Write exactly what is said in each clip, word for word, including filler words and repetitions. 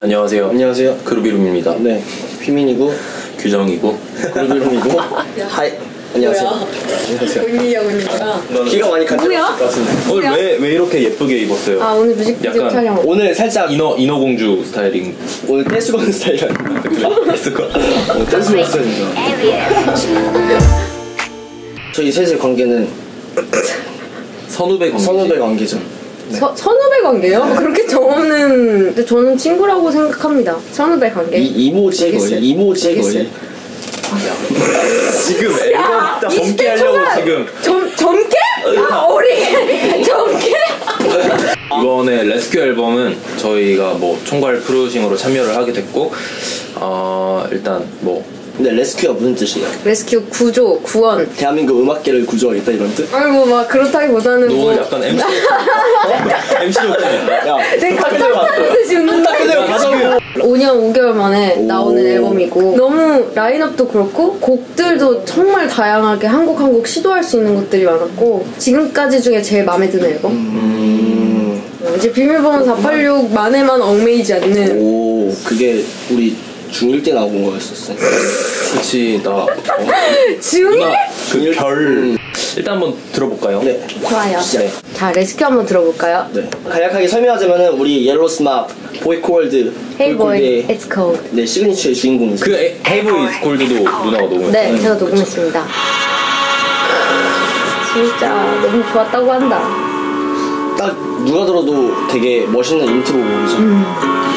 안녕하세요. 안녕하세요. 그루비룸입니다. 네, 휘민이고 규정이고 그루비룸이고 하이. 안녕하세요. 안녕하세요. 은리형입니다. 키가 많이 간절했을 뭐야? 것 같습니다. 오늘 왜, 왜 이렇게 예쁘게 입었어요? 아 오늘 뮤직비디오 약간 촬영. 오늘 살짝 인어, 인어공주 스타일링. 오늘 댄스 거는 스타일이라 댄스 거. 오늘 댄스 스타일입니다. 저희 셋의 관계는 선후배 관계. 선후배 관계죠. 네. 서, 선후배 관계요? 그렇게 정없는. 근데 저는 친구라고 생각합니다. 선후배 관계. 이, 이모지 거의. 이모지 거의. 지금 앨범 딱 젊게 하려고 지금. 점, 점게? 아 어리게. 점게? 이번에 레스큐 앨범은 저희가 뭐 총괄 프로듀싱으로 참여를 하게 됐고, 어, 일단 뭐 근데 레스큐가 무슨 뜻이에요? 레스큐 구조, 구원. 대한민국 음악계를 구조하겠다 이런 뜻? 아이고 막 그렇다기보다는 너 뭐. 오늘 약간 엠씨 엠씨 욕심이야. 야, 되게 딱 갑자기 듯이 웃는다. 그대로 가자고. 오 년 오 개월 만에 오. 나오는 앨범이고 너무 라인업도 그렇고 곡들도 정말 다양하게 한 곡 한 곡 시도할 수 있는 것들이 많았고 지금까지 중에 제일 마음에 드는 앨범. 음. 이제 비밀번호 사팔육만에만 얽매이지 않는. 오, 그게 우리 중일 때 나온 거였었어. 그렇지 나. 어, 지훈이? 그별 일단 한번 들어볼까요? 네. 좋아요. 네. 자 레스큐 한번 들어볼까요? 네. 간략하게 설명하자면은 우리 옐로스마 보이콜드 Hey boy, it's cold. 네, 시그니처의 주인공이죠. 그 헤이브 이즈 콜드도 누나가 녹음했어요. 네, 제가 녹음했습니다. 진짜 너무 좋았다고 한다. 딱 누가 들어도 되게 멋있는 인트로곡이죠. 음.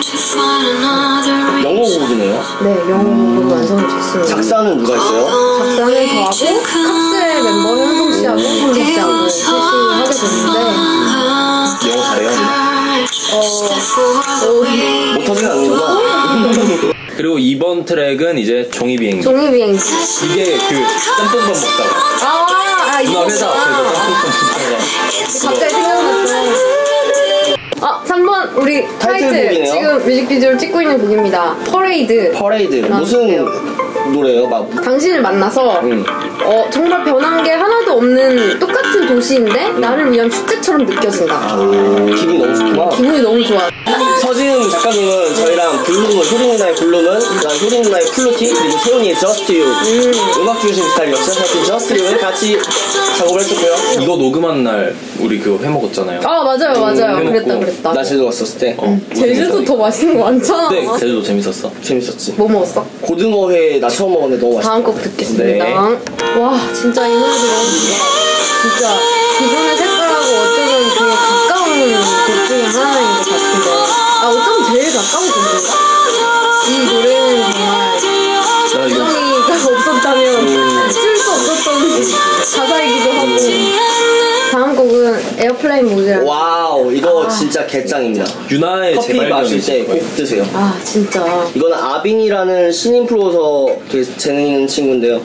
영어 곡이네요. 네, 영어로 완성이 됐습니다. 작사는 누가 했어요? 작사는 저하고 캅스의 멤버 현동 씨하고 현동 씨하고 셋이 하게 됐는데 영어 잘해요. 어, 어 못하진 않는구나. 그리고 이번 트랙은 이제 종이비행기. 종이비행기. 이게 그 짬뽕밥 먹다가 아, 아 누나 이거 회사 앞에서 짬뽕밥 먹다가 갑자기 생각났죠. 아, 삼 번 우리 타이틀 타이틀곡이네요. 지금 뮤직비디오를 찍고 있는 곡입니다. 퍼레이드. 퍼레이드. 무슨 노래예요? 막 당신을 만나서 음. 어, 정말 변한 게 하나도 없는 똑같은 도시인데 나를 위한 축제처럼 느껴진다. 아, 기분이 너무 좋구나. 기분이 너무 좋아. 서지은 작가님은 저희랑 블룸은 효린 누나의 블룸은 그다음 효린 누나의 플루티 그리고 세훈이의 Just You 음. 음악 중심 스타일이었어요. 하여튼 Just You를 같이 작업을 했었고요. 이거 녹음한 날 우리 그거 회 먹었잖아요. 아 맞아요 맞아요. 음, 그랬다 해먹고. 그랬다. 나 제주도 갔었을 때 어, 제주도 더 맛있는 거 많잖아. 네, 제주도 재밌었어. 재밌었지. 뭐 먹었어? 고등어회 나 처음 먹었는데 너무 맛있어. 다음 곡 듣겠습니다. 네. 와 진짜 이 노래도 너무 좋아. 진짜 기존의 색깔하고 어쩌면 되게 가까운 곡 중에 하나인 것 같은데 아 어쩌면 제일 가까운 곡인가? 이 노래는 정말 구성이가 없었다면 쓸 수 없었던 가사이기도 하고 다음 곡은 에어플레인 모드라는 와우 이거 진짜 개짱입니다. 유나의 커피 마실 재발견이지. 때 꼭 드세요. 아 진짜 이거는 아빈이라는 신인 프로서 되게 재능 있는 친구인데요.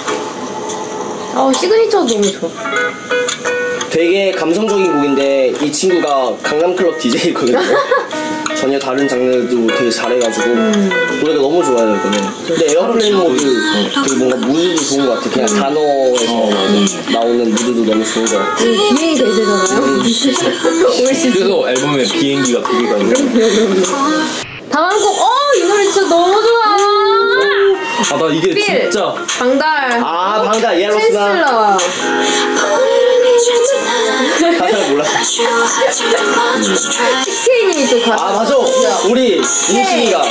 아 시그니처도 너무 좋아. 되게 감성적인 곡인데 이 친구가 강남클럽 디제이거든요. 전혀 다른 장르도 되게 잘해가지고 음. 노래가 너무 좋아요 이거는. 근데 에어플레인 모드 되게 뭔가 무드도 좋은 것 같아. 그냥 단어에서 어, 나오는 무드도 너무 좋은 것 같아. 비행이 대세잖아요. 올시즌 그래서 앨범에 비행기가 두 개가 있는. 다음 곡, 어, 이 노래 진짜 너무 좋아! 아, 나 이게 필. 진짜. 방달. 아 방다 예로스나 첼슬러. 가사를 몰랐어. 티케이님이 또 가사. 아 맞아 우리 인식이가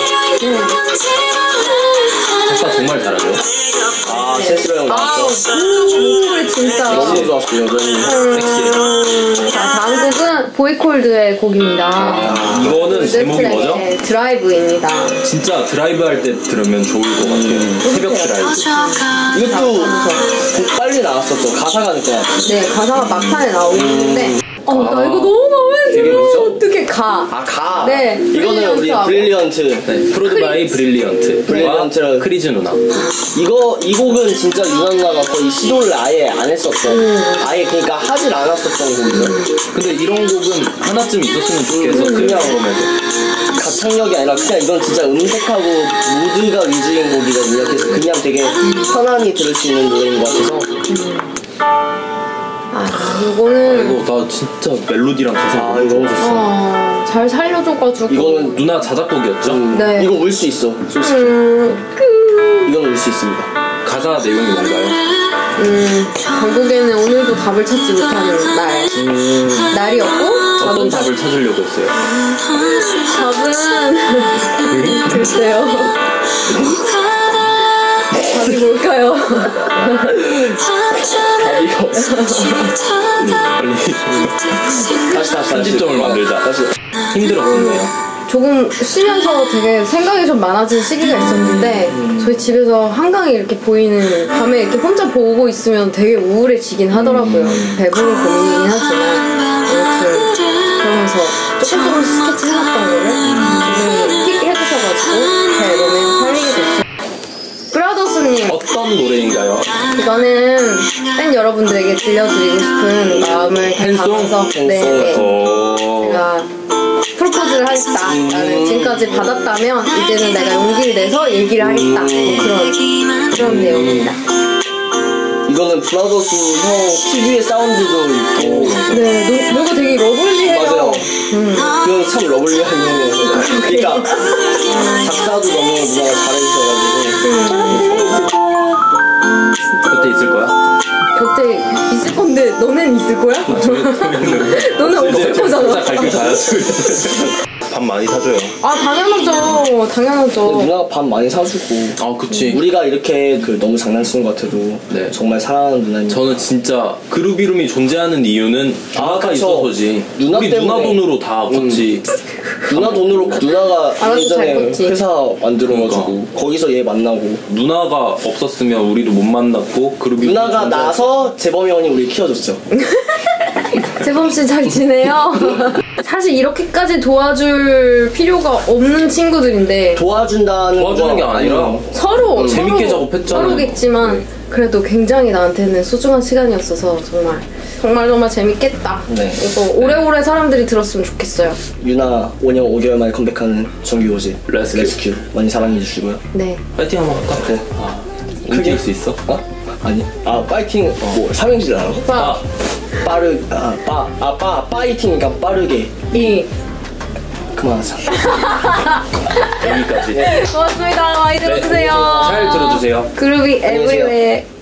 작사 정말 잘하죠. 아 셀스로 형 아, 나왔어. 그 목소리 진짜. 너무 좋았어 여전히. 음, 자, 다음 곡은 보이콜드의 곡입니다. 아, 이거는 제목이 뭐죠? 네, 드라이브입니다. 진짜 드라이브 할 때 들으면 좋을 것 같아요. 새벽 드라이브. 이것도 곡 빨리 나왔었죠. 가사가 느껴. 네, 가사가 막판에 나오는데. 어, 나 이거 너무 마음에 되게 들어. 뭐죠? 어떻게 가? 아 가. 네, 이거는 우리 브릴리언트하고. 브릴리언트. 네, 프로드 바이 브릴리언트. 브릴리언트를- 크리즈 누나. 이거 이 곡은 진짜 유나 누나가 거의 시도를 아예 안 했었어. 아예 그러니까 하질 않았었던 곡이죠. 근데 이런 곡은 하나쯤 있었으면 좋겠어. 그냥 그러면. 가창력이 아니라 그냥 이건 진짜 음색하고 무드가 위주인 곡이거든요. 그래서 그냥 되게 편안히 들을 수 있는 노래인 것 같아서. 아, 이거는 이거 나 진짜 멜로디랑 가사 아 이거 너무 좋습니다. 어, 잘 살려줘가지고. 이거는 누나 자작곡이었죠? 음, 네. 이거 울 수 있어 솔직히. 음, 그, 이건 울 수 있습니다. 가사 내용이 뭔가요? 음, 결국에는 오늘도 답을 찾지 못하는 날. 음, 날이었고, 어떤 답은 답을 찾으려고 했어요? 답은 글쎄요. 답이 뭘까요? 답이가 없어. 빨리 다시 다시 다시 편집점을 만들자. 다시. 힘들었겠네요. 조금 쉬면서 되게 생각이 좀 많아진 시기가 있었는데 저희 집에서 한강이 이렇게 보이는 밤에 이렇게 혼자 보고 있으면 되게 우울해지긴 하더라고요. 배부른 고민이긴 하지만 아무튼 그러면서 조금 조금씩 스케치 해놨던 거를 지금 픽 해주셔가지고 제 앨범에 살리게 됐어요. 브라더스님, 어떤 노래인가요? 이거는 팬 여러분들에게 들려드리고 싶은 마음을 담아서 팬송? 네, 네. 어... 제가 프로포즈를 하겠다. 나는 지금까지 받았다면 이제는 내가 용기를 내서 얘기를 하겠다. 뭐 그런 그런 내용입니다. 이거는 브라더스 형 특유의 사운드도 있고. 네, 노, 노가 되게 러블리해요. 맞아요. 음. 그건 참 러블리한 형이에요. 그러니까 작사도 너무 누나가 잘해주셔가지고. 그때 있을 거야? 곁에 있을 건데 너넨 있을 거야? 너는 없을 거잖아. 갈길 가야지. 밥 많이 사줘요. 아 당연하죠. 당연하죠. 누나가 밥 많이 사주고. 아 그치. 우리가 이렇게 그 너무 장난치는 것 같아도 네. 정말 사랑하는 누나님. 저는 진짜 그룹 이름이 존재하는 이유는 누나가 그쵸. 있어서지. 누나 우리 때문에. 누나 돈으로 다 컸지. 누나 돈으로 누나가 알아서 잘 예전에 컸지. 회사 만들어가지고 그러니까. 거기서 얘 만나고 누나가 없었으면 우리도 못 만났고 그룹이 누나가 존재- 나서 재범이 형이 우리 키워줬죠. 재범 씨 잘 지내요? 사실 이렇게까지 도와줄 필요가 없는 친구들인데 도와준다는 도와주는 게 거 아니라 아니에요. 서로 재밌게 서로, 작업했잖아요. 서로겠지만 네. 그래도 굉장히 나한테는 소중한 시간이었어서 정말 정말 정말 재밌겠다. 네. 이거 오래오래 사람들이 들었으면 좋겠어요. 유나 오 년 오 개월 만에 컴백하는 정규 오집 레스큐. 레스큐 많이 사랑해 주시고요. 네. 파이팅 한번 할까? 네. 아, 크게? 움직일 수 있어? 어? 아니. 아 파이팅 뭐 삼행시를 알아? 오빠 빠르 아빠아빠 파이팅이니까 빠르게 이 그만하자. 여기까지. 고맙습니다. 많이 들어주세요. 잘 들어주세요. 그룹이 안녕히 계세요. 에브리웨어